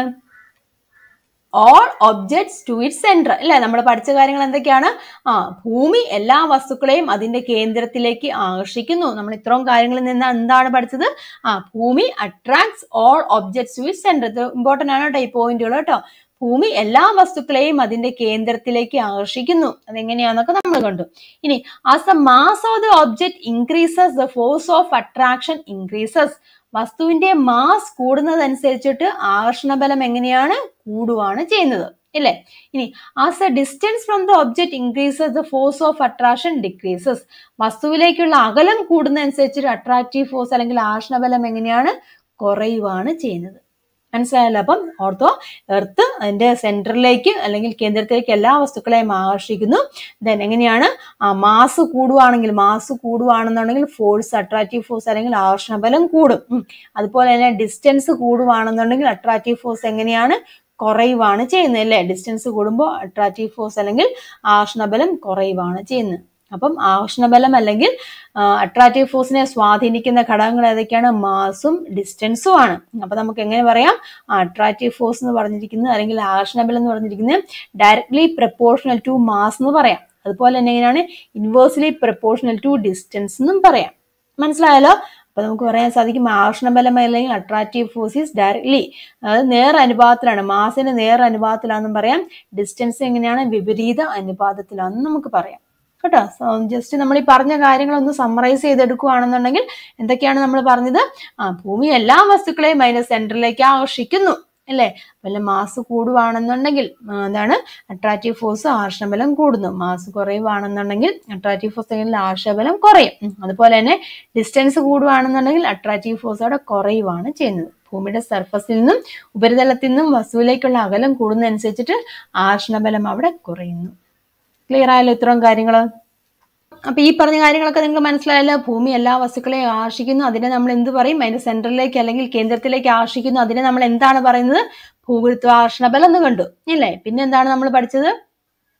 All objects to it centre അല്ലെ, നമ്മൾ പഠിച്ച കാര്യങ്ങൾ എന്തൊക്കെയാണ് ആ ഭൂമി എല്ലാ വസ്തുക്കളെയും അതിന്റെ കേന്ദ്രത്തിലേക്ക് ആകർഷിക്കുന്നു. നമ്മൾ ഇത്രയും കാര്യങ്ങളിൽ നിന്ന് എന്താണ് പഠിച്ചത് ആ ഭൂമി attracts all objects to it centre. ഇത് ഇമ്പോർട്ടന്റ് ആണ് കേട്ടോ ഈ പോയിന്റുകൾ കേട്ടോ. ഭൂമി എല്ലാ വസ്തുക്കളെയും അതിന്റെ കേന്ദ്രത്തിലേക്ക് ആകർഷിക്കുന്നു. അതെങ്ങനെയാന്നൊക്കെ നമ്മൾ കണ്ടു. ഇനി as the mass of the object increases the force of attraction increases. വസ്തുവിന്റെ മാസ് കൂടുന്നതനുസരിച്ചിട്ട് ആകർഷണബലം എങ്ങനെയാണ് കൂടുവാണ് ചെയ്യുന്നത് ഇല്ലേ? ഇനി as a distance from the object increases the force of attraction decreases. വസ്തുവിലേക്കുള്ള അകലം കൂടുന്നതനുസരിച്ചിട്ട് അട്രാക്റ്റീവ് ഫോഴ്സ് അല്ലെങ്കിൽ ആകർഷണബലം എങ്ങനെയാണ് കുറയുവാണ് ചെയ്യുന്നത്. മനസ്സിലായല്ലോ? അപ്പം ഓർത്തോ, എർത്ത് അതിന്റെ സെന്ററിലേക്ക് അല്ലെങ്കിൽ കേന്ദ്രത്തിലേക്ക് എല്ലാ വസ്തുക്കളെയും ആകർഷിക്കുന്നു. ദെൻ എങ്ങനെയാണ് ആ മാസ് കൂടുവാണെങ്കിൽ മാസ് കൂടുവാണെന്നുണ്ടെങ്കിൽ ഫോഴ്സ് അട്രാക്റ്റീവ് ഫോഴ്സ് അല്ലെങ്കിൽ ആകർഷണബലം കൂടും. അതുപോലെ തന്നെ ഡിസ്റ്റൻസ് കൂടുവാണെന്നുണ്ടെങ്കിൽ അട്രാക്റ്റീവ് ഫോഴ്സ് എങ്ങനെയാണ് കുറയുവാണ് ചെയ്യുന്നത് അല്ലേ? ഡിസ്റ്റൻസ് കൂടുമ്പോൾ അട്രാക്റ്റീവ് ഫോഴ്സ് അല്ലെങ്കിൽ ആകർഷണബലം കുറയുവാണ് ചെയ്യുന്നത്. അപ്പം ആകർഷണബലം അല്ലെങ്കിൽ അട്രാക്റ്റീവ് ഫോഴ്സിനെ സ്വാധീനിക്കുന്ന ഘടകങ്ങൾ ഏതൊക്കെയാണ് മാസും ഡിസ്റ്റൻസും ആണ്. അപ്പൊ നമുക്ക് എങ്ങനെ പറയാം അട്രാക്റ്റീവ് ഫോഴ്സ് എന്ന് പറഞ്ഞിരിക്കുന്നത് അല്ലെങ്കിൽ ആകർഷണബലം എന്ന് പറഞ്ഞിരിക്കുന്നത് ഡയറക്ട്ലി പ്രപ്പോർഷണൽ ടു മാസ് എന്ന് പറയാം. അതുപോലെ തന്നെ എങ്ങനെയാണ് ഇൻവേഴ്സ്ലി പ്രപ്പോർഷണൽ ടു ഡിസ്റ്റൻസ് എന്നും പറയാം. മനസ്സിലായല്ലോ? അപ്പൊ നമുക്ക് പറയാൻ സാധിക്കും ആകർഷണബലം അല്ലെങ്കിൽ അട്രാക്റ്റീവ് ഫോഴ്സ് ഈസ് ഡയറക്ട്ലി അതായത് നേർ അനുപാതത്തിലാണ്, മാസിന് നേർ അനുപാതത്തിലാണെന്നും പറയാം. ഡിസ്റ്റൻസ് എങ്ങനെയാണ് വിപരീത അനുപാതത്തിലാണെന്ന് നമുക്ക് പറയാം കേട്ടോ. ജസ്റ്റ് നമ്മൾ ഈ പറഞ്ഞ കാര്യങ്ങളൊന്ന് സമ്മറൈസ് ചെയ്തെടുക്കുകയാണെന്നുണ്ടെങ്കിൽ എന്തൊക്കെയാണ് നമ്മൾ പറഞ്ഞത് ആ ഭൂമി എല്ലാ വസ്തുക്കളെയും അതിന്റെ സെന്ററിലേക്ക് ആകർഷിക്കുന്നു അല്ലേ? വല്ല മാസ് കൂടുവാണെന്നുണ്ടെങ്കിൽ എന്താണ് അട്രാക്റ്റീവ് ഫോഴ്സ് ആകർഷണബലം കൂടുന്നു. മാസ് കുറയുവാണെന്നുണ്ടെങ്കിൽ അട്രാക്റ്റീവ് ഫോഴ്സ് അല്ലെങ്കിൽ ആകർഷണബലം കുറയും. അതുപോലെ തന്നെ ഡിസ്റ്റൻസ് കൂടുവാണെന്നുണ്ടെങ്കിൽ അട്രാക്റ്റീവ് ഫോഴ്സ് അവിടെ കുറയുവാണ് ചെയ്യുന്നത്. ഭൂമിയുടെ സർഫസിൽ നിന്നും ഉപരിതലത്തിൽ നിന്നും വസ്തുവിലേക്കുള്ള അകലം കൂടുന്നതനുസരിച്ചിട്ട് ആകർഷണബലം അവിടെ കുറയുന്നു. ക്ലിയർ ആയല്ലോ ഇത്രയും കാര്യങ്ങള്? അപ്പൊ ഈ പറഞ്ഞ കാര്യങ്ങളൊക്കെ നിങ്ങൾക്ക് മനസ്സിലായല്ലോ. ഭൂമി എല്ലാ വസ്തുക്കളെയും ആകർഷിക്കുന്നു, അതിനെ നമ്മൾ എന്ത് പറയും അതിന്റെ സെന്ററിലേക്ക് അല്ലെങ്കിൽ കേന്ദ്രത്തിലേക്ക് ആകർഷിക്കുന്നു, അതിനെ നമ്മൾ എന്താണ് പറയുന്നത് ഭൂഗുരുത്വാകർഷണ ബലം എന്ന് കണ്ടു ഇല്ലേ? പിന്നെ എന്താണ് നമ്മൾ പഠിച്ചത്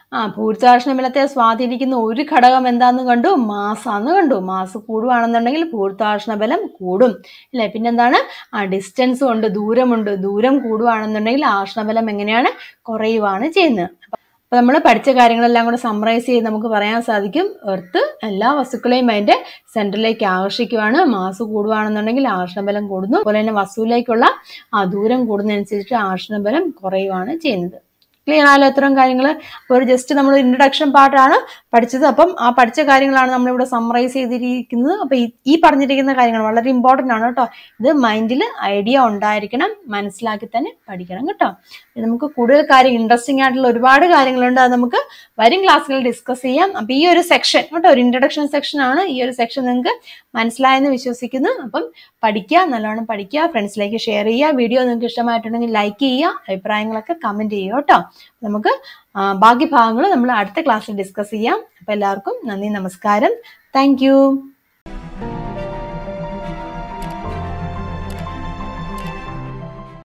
ആ ഭൂരിതാകർഷണ ബലത്തെ സ്വാധീനിക്കുന്ന ഒരു ഘടകം എന്താന്ന് കണ്ടു? മാസാന്ന് കണ്ടു. മാസ് കൂടുവാണെന്നുണ്ടെങ്കിൽ ഭൂരിതാകർഷണ ബലം കൂടും അല്ലെ. പിന്നെന്താണ്? ആ ഡിസ്റ്റൻസ് ഉണ്ട്, ദൂരമുണ്ട്. ദൂരം കൂടുവാണെന്നുണ്ടെങ്കിൽ ആകർഷണ ബലം എങ്ങനെയാണ്? കുറയുവാണ് ചെയ്യുന്നത്. അപ്പൊ നമ്മൾ പഠിച്ച കാര്യങ്ങളെല്ലാം കൂടെ സമ്മറൈസ് ചെയ്ത് നമുക്ക് പറയാൻ സാധിക്കും, എർത്ത് എല്ലാ വസ്തുക്കളെയും അതിന്റെ സെന്ററിലേക്ക് ആകർഷിക്കുവാണ്. മാസ് കൂടുവാണെന്നുണ്ടെങ്കിൽ ആകർഷണ ബലം കൂടുന്നു. അതുപോലെ തന്നെ വസ്തുവിലേക്കുള്ള ആ ദൂരം കൂടുന്നതനുസരിച്ച് ആകർഷണ ബലം കുറയുവാണ് ചെയ്യുന്നത്. ക്ലിയർ ആയാലും ഇത്തരം കാര്യങ്ങൾ ഒരു ജസ്റ്റ് നമ്മൾ ഇൻട്രൊഡക്ഷൻ പാർട്ടാണ് പഠിച്ചത്. അപ്പം ആ പഠിച്ച കാര്യങ്ങളാണ് നമ്മളിവിടെ സമ്മറൈസ് ചെയ്തിരിക്കുന്നത്. അപ്പൊ ഈ പറഞ്ഞിരിക്കുന്ന കാര്യങ്ങൾ വളരെ ഇമ്പോർട്ടൻ്റ് ആണ് കേട്ടോ. ഇത് മൈൻഡിൽ ഐഡിയ ഉണ്ടായിരിക്കണം, മനസ്സിലാക്കി തന്നെ പഠിക്കണം കേട്ടോ. നമുക്ക് കൂടുതൽ കാര്യം ഇൻട്രസ്റ്റിംഗ് ആയിട്ടുള്ള ഒരുപാട് കാര്യങ്ങളുണ്ട്, അത് നമുക്ക് വരും ക്ലാസ്സുകളിൽ ഡിസ്കസ് ചെയ്യാം. അപ്പൊ ഈ ഒരു സെക്ഷൻ കേട്ടോ, ഒരു ഇൻട്രൊഡക്ഷൻ സെക്ഷൻ ആണ്. ഈ ഒരു സെക്ഷൻ നിങ്ങൾക്ക് മനസ്സിലായെന്ന് വിശ്വസിക്കുന്നു. അപ്പം പഠിക്കുക, നല്ലോണം പഠിക്കുക, ഫ്രണ്ട്സിലേക്ക് ഷെയർ ചെയ്യുക. വീഡിയോ നിങ്ങൾക്ക് ഇഷ്ടമായിട്ടുണ്ടെങ്കിൽ ലൈക്ക് ചെയ്യുക, അഭിപ്രായങ്ങളൊക്കെ കമന്റ് ചെയ്യുക കേട്ടോ. നമുക്ക് ബാക്കി ഭാഗങ്ങൾ നമ്മൾ അടുത്ത ക്ലാസ്സിൽ ഡിസ്കസ് ചെയ്യാം. അപ്പൊ എല്ലാവർക്കും നന്ദി, നമസ്കാരം, താങ്ക് യു.